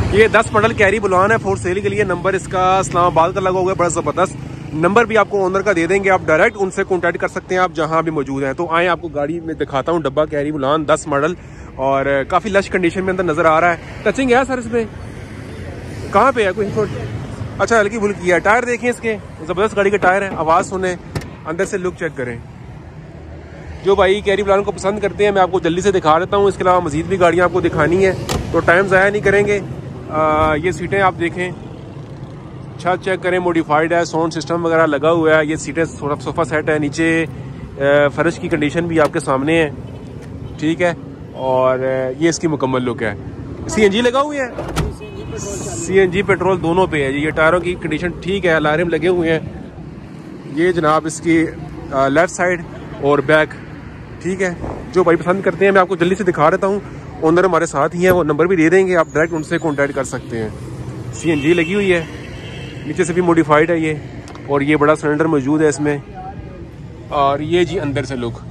ये 10 model carry बुलान है for sale के लिए। नंबर इसका इस्लामाबाद का लगा हुआ है, बड़ा ज़बरदस्त नंबर भी आपको ओनर का दे देंगे। आप डायरेक्ट उनसे कॉन्टैक्ट कर सकते हैं आप जहां भी मौजूद हैं। तो आए आपको गाड़ी में दिखाता हूँ। डब्बा कैरी बुलान 10 मॉडल और काफ़ी लश कंडीशन में अंदर नज़र आ रहा है। टचिंग है सर इसमें? कहाँ पे है कोई? अच्छा हल्की फुल्की है। टायर देखें इसके, ज़बरदस्त गाड़ी का टायर है। आवाज़ सुने, अंदर से लुक चेक करें। जो भाई कैरी बुलान को पसंद करते हैं मैं आपको जल्दी से दिखा देता हूँ। इसके अलावा मजीद भी गाड़ियाँ आपको दिखानी है तो टाइम ज़ाया नहीं करेंगे। ये सीटें आप देखें, छत चेक करें, मॉडिफाइड है, साउंड सिस्टम वगैरह लगा हुआ है। ये सीटें सोफ़ा सेट है, नीचे फर्श की कंडीशन भी आपके सामने है, ठीक है। और ये इसकी मुकम्मल लुक है। CNG लगा हुआ है, CNG पेट्रोल दोनों पे है जी। ये टायरों की कंडीशन ठीक है, अलार्म लगे हुए हैं। ये जनाब इसकी लेफ्ट साइड और बैक, ठीक है। जो भाई पसंद करते हैं मैं आपको जल्दी से दिखा देता हूँ। ओनर हमारे साथ ही है, वो नंबर भी दे देंगे, आप डायरेक्ट उनसे कॉन्टैक्ट कर सकते हैं। CNG लगी हुई है, नीचे से भी मॉडिफाइड है ये, और ये बड़ा सिलेंडर मौजूद है इसमें। और ये जी अंदर से लुक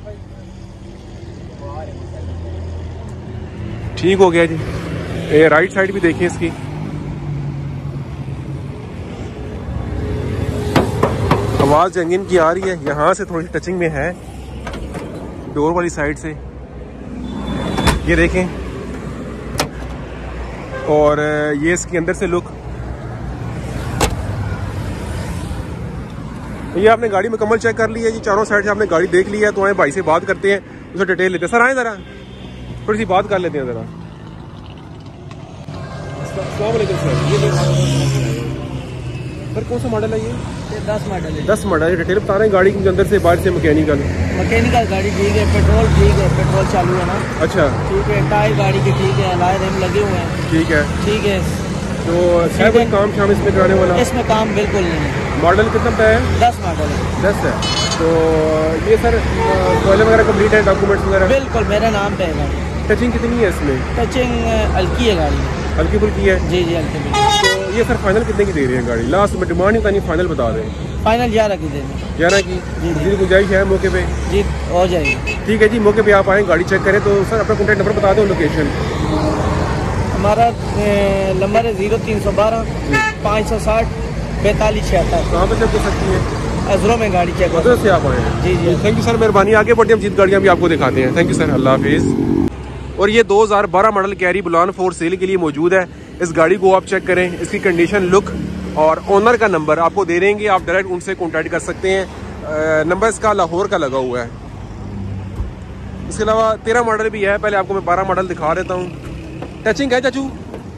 ठीक हो गया जी। ये राइट साइड भी देखिए इसकी, आवाज़ इंजन की आ रही है। यहाँ से थोड़ी सी टचिंग में है डोर वाली साइड से, ये देखें। और ये इसके अंदर से लुक। ये आपने गाड़ी मुकम्मल चेक कर ली है जी, चारों साइड से आपने गाड़ी देख ली है। तो आए भाई से बात करते हैं, उसे डिटेल लेते हैं। सर आए ज़रा थोड़ी सी बात कर लेते हैं ज़रा। अस्सलाम वालेकुम सर, कौन सा मॉडल है ये? 10 मॉडल है। 10 मॉडल। डिटेल बता रहे हैं गाड़ी के अंदर से बाहर से। मैकेनिकल गाड़ी ठीक है, पेट्रोल ठीक है, पेट्रोल चालू है ना? अच्छा ठीक है। टायर गाड़ी के ठीक है, अलॉय रिम लगे हुए हैं, ठीक है, ठीक है। तो है कोई काम शाम इसमें कराने वाला? इसमें काम बिल्कुल नहीं है। मॉडल कितना का है? 10 मॉडल है। 10 है। तो ये सर कॉलम वगैरह कंप्लीट है, डॉक्यूमेंट्स वगैरह? बिल्कुल मेरे नाम पे है गाड़ी। टचिंग कितनी है इसमें? टचिंग हल्की है गाड़ी, हल्की फुल्की है जी जी हल्की। तो ये सर फाइनल कितने की दे रही है गाड़ी? लास्ट में डिमांड ही नहीं, फाइनल बता दें। फाइनल 11 की दे दें। 11 की जी गुंजाइश है मौके पे? जी हो जाएगी। ठीक है जी, मौके पे आप आएँ गाड़ी चेक करें। तो सर अपना कॉन्टैक्ट नंबर बता दो, लोकेशन। हमारा नंबर है 0312 560 45 76। कहाँ पे चेक कर सकती है? अजरों में गाड़ी चेक उधर से आप आए हैं? जी जी। थैंक यू सर, मेहरबानी। आगे बढ़ते हम जीत गाड़ियाँ भी आपको दिखाते हैं। थैंक यू सर, अल्लाह हाफिज़। और ये 2012 model carry Bolan for sale के लिए मौजूद है। इस गाड़ी को आप चेक करें, इसकी कंडीशन, लुक और ओनर का नंबर आपको दे देंगे। आप डायरेक्ट उनसे कॉन्टैक्ट कर सकते हैं। नंबर इसका लाहौर का लगा हुआ है। इसके अलावा 13 मॉडल भी है। पहले आपको मैं 12 मॉडल दिखा देता हूँ। टचिंग है चाचू?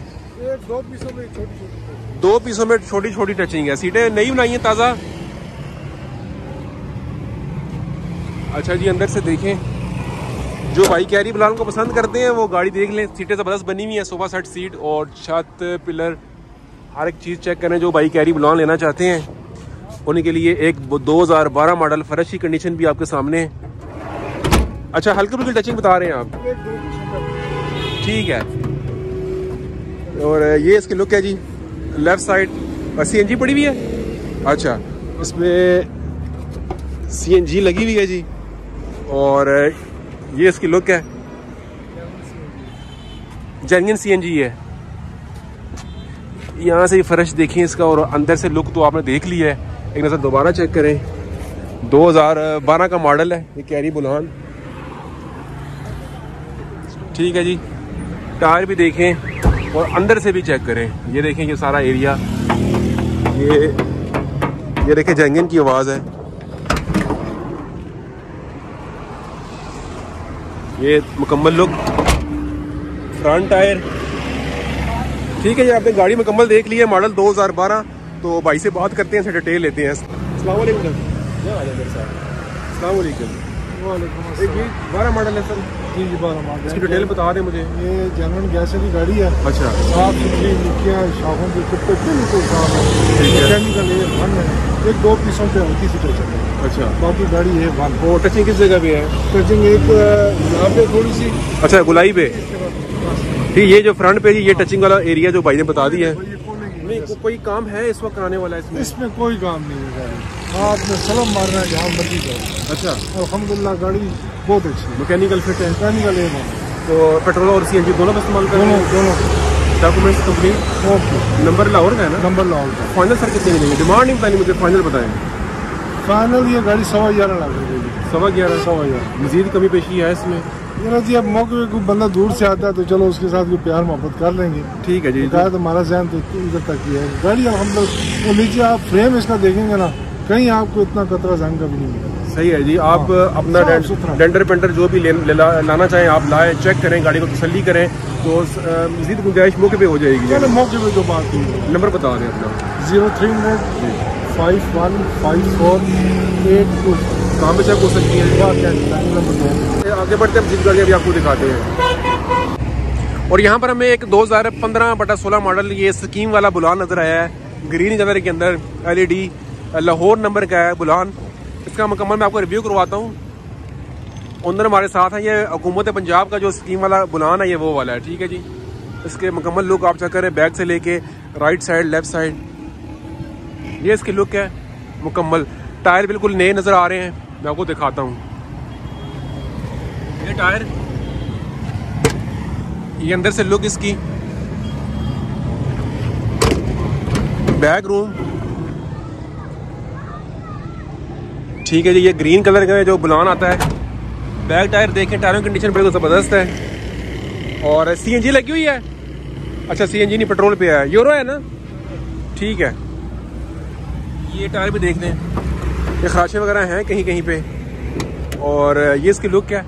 2 पीसों में छोटी छोटी टचिंग है। सीटें नई बनाई हैं, ताज़ा। अच्छा जी, अंदर से देखें। जो भाई कैरी बुलान को पसंद करते हैं वो गाड़ी देख लें। सीटें ज़बरदस्त बनी हुई है, सोफा सेट सीट और छत पिलर हर एक चीज़ चेक करें। जो भाई कैरी बुलान लेना चाहते हैं उन्हीं के लिए एक 2012 मॉडल फर्श की कंडीशन भी आपके सामने है। अच्छा हल्की फुल्की टचिंग बता रहे हैं आप, ठीक है। और ये इसकी लुक है जी, लेफ्ट साइड CNG पड़ी हुई है। अच्छा, इसमें CNG लगी हुई है जी। और ये इसकी लुक है, जेन्युइन CNG है। यहाँ से फर्श देखिए इसका, और अंदर से लुक तो आपने देख लिया है। एक नज़र दोबारा चेक करें। 2012 का मॉडल है ये कैरी बुलान, ठीक है जी। टायर भी देखें और अंदर से भी चेक करें। ये देखें, ये सारा एरिया, ये देखें, जेन्युइन की आवाज़ है। ये मुकम्मल लुक, फ्रंट टायर, ठीक है। ये आपने गाड़ी मुकम्मल देख ली है, मॉडल 2012। तो भाई से बात करते हैं, इसे डिटेल लेते हैं। अस्सलाम वालेकुम। अस्सलाम वालेकुम। ये 12 मॉडल है सर? जी जी 12 मॉडल। इसकी डिटेल बता दें मुझे। ये जेन्युइन गैस की गाड़ी है। अच्छा, साफ सुथरी, नीकियाँ शाखों के कुत्ते बिल्कुल साफ है। मैकेनिकल ये 1 है, एक 2 पीसों पे हल्की सी टचिंग है। अच्छा, बाकी गाड़ी ये 1। वो टचिंग किस जगह पे है? टचिंग एक यहाँ पे थोड़ी सी। अच्छा, गुलाई पे, ठीक। ये जो फ्रंट पे ये टचिंग वाला एरिया जो भाई ने बता दिया है। नहीं, कोई काम है इस वक्त कराने वाला है इसमें कोई काम नहीं है गाड़ी। आपने सलम मारना है जहाँ मर्जी जाओ। अच्छा, अल्हम्दुलिल्लाह गाड़ी बहुत अच्छी है, मैकेनिकल फिट है। मैकेनिकल है। तो पेट्रोल और CNG दोनों का इस्तेमाल करें? दोनों। Documents complete. Okay, number Lahore का है ना? नंबर लाओ का। फाइनल सर कितने मिलेंगे? डिमांड नहीं बतानी मुझे, फाइनल बताएं। फाइनल ये गाड़ी 11.25 लाख रुपए की। 11.25। 11.25। मजीद कमी पेशी है इसमें? ये जी अब मौके पे कोई बंदा दूर से आता है तो चलो उसके साथ कोई प्यार मोहब्बत कर लेंगे। ठीक है जी। तो हमारा जहन तो इधर तक ही है। गाड़ी अब हम लोग वो नीचे आप फ्रेम इसका देखेंगे ना, कहीं आपको इतना कतरा जंग का भी नहीं मिलेगा। सही है जी। आप अपना डेंटर पेंटर जो भी लाना चाहें आप लाएं, चेक करें, गाड़ी को तसल्ली करें, तो मजीद गुंजाइश मौके पे हो जाएगी। चलो मौके पे जो बात हुई। नंबर बता दें अपना। 03515482। कहाँ पे चेक हो सकती है? नंबर 2। आगे बढ़ते हैं, मजीद गाड़ियाँ भी आपको दिखाते हैं। और यहाँ पर हमें एक 2015/16 मॉडल ये स्कीम वाला बुलान नजर आया है, ग्रीन कलर के अंदर, LED लाहौर नंबर का है बुलान। इसका मुकम्मल मैं आपको रिव्यू करवाता हूँ। ओनर हमारे साथ हैं। ये हुकूमत पंजाब का जो स्कीम वाला बुलान है ये वो वाला है। ठीक है जी। इसके मुकम्मल लुक आप चेक करें, बैक से लेके राइट साइड, लेफ्ट साइड, ये इसकी लुक है मुकम्मल। टायर बिल्कुल नए नज़र आ रहे हैं, मैं आपको दिखाता हूँ। ये टायर, ये अंदर से लुक इसकी, बैक रूम, ठीक है जी। ये ग्रीन कलर का जो बुलान आता है। बैक टायर देखें, टायरों की कंडीशन बिल्कुल ज़बरदस्त है। और CNG लगी हुई है। अच्छा CNG नहीं, पेट्रोल पे है, यूरो है ना? ठीक है। ये टायर भी देख लें, ये खराशे वगैरह हैं कहीं कहीं पे। और ये इसकी लुक क्या है,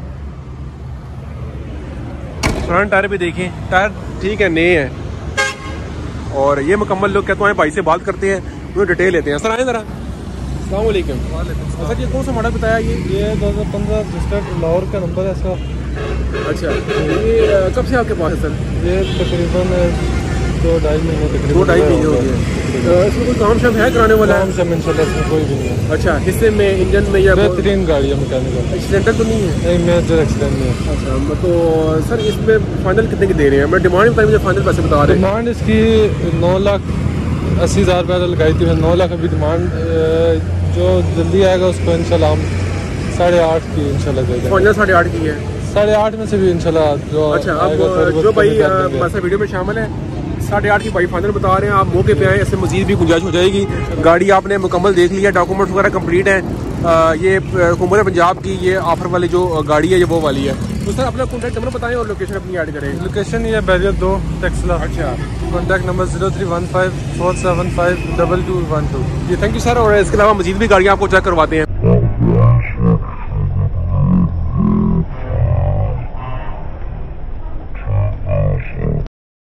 फ्रंट टायर भी देखें, टायर ठीक है, नए हैं। और ये मुकम्मल लुक है। तो आए भाई से बात करते हैं, उन्हें डिटेल लेते हैं। सर आए ज़रा। अस्सलाम वालेकुम। सर ये कौन सा मॉडल बताया? ये 2015 रजिस्टर्ड लाहौर का नंबर है इसका। अच्छा, ये कब से आपके पास है सर? ये तकरीबन 2-2.5 महीने तकरीबन 2-2.5 महीने हो गए। इसमें कोई काम शाम है कराने वाला? काम शाम इंशाल्लाह इसमें कोई भी नहीं है। अच्छा, हिस्से में, इंजन में या बेहतरीन गाड़ी है, मैकेनिकल। एक्सीडेंटल तो नहीं है? नहीं, मेजर एक्सीडेंट नहीं है। अच्छा, तो सर इसमें फाइनल कितने की दे रहे हैं? मैं डिमांड बताई, मुझे फाइनल पैसे बता रहे हैं। डिमांड इसकी 9,80,000 रुपये लगाई थी, 9 लाख अभी डिमांड। जो जल्दी आएगा उसको इंशाल्लाह हम 8.5 की इंशाल्लाह दे देंगे। फाइनल 8.5 की है? 8.5 में से भी इंशाल्लाह जो। अच्छा, अब जो भाई बस वीडियो में शामिल है 8.5 की भाई फाइनल बता रहे हैं, आप मौके पे आए, इससे मजीद भी गुंजाइश हो जाएगी। गाड़ी आपने मुकम्मल देख लिया, डॉक्यूमेंट्स वगैरह कंप्लीट हैं। ये हुकूमत पंजाब की ये ऑफर वाली जो गाड़ी है ये वो वाली है। तो सर अपना कॉन्टैक्ट नंबर बताएं और लोकेशन अपनी ऐड करें। लोकेशन ये बैरियर 2 टेक्सला। अच्छा, कॉन्टैक्ट नंबर 0315475212। जी थैंक यू सर। और इसके अलावा मजीद भी गाड़ियाँ आपको चेक करवाते हैं।